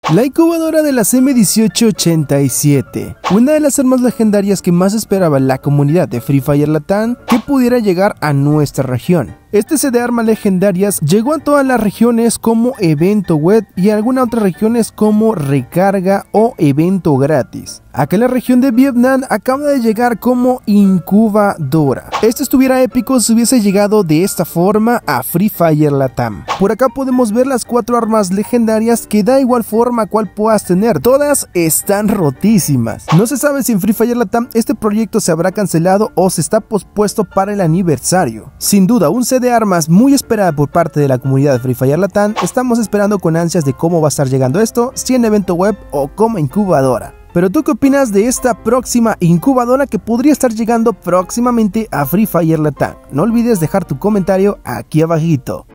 La incubadora de las M1887, una de las armas legendarias que más esperaba la comunidad de Free Fire Latam que pudiera llegar a nuestra región. Este set de armas legendarias llegó a todas las regiones como evento web y a algunas otras regiones como recarga o evento gratis. Acá en la región de Vietnam acaba de llegar como incubadora. Esto estuviera épico si hubiese llegado de esta forma a Free Fire Latam. Por acá podemos ver las 4 armas legendarias que da igual forma cual puedas tener. Todas están rotísimas. No se sabe si en Free Fire Latam este proyecto se habrá cancelado o se está pospuesto para el aniversario. Sin duda un set de armas muy esperada por parte de la comunidad de Free Fire Latam. Estamos esperando con ansias de cómo va a estar llegando esto, si en evento web o como incubadora. Pero ¿tú qué opinas de esta próxima incubadora que podría estar llegando próximamente a Free Fire Latam? No olvides dejar tu comentario aquí abajito.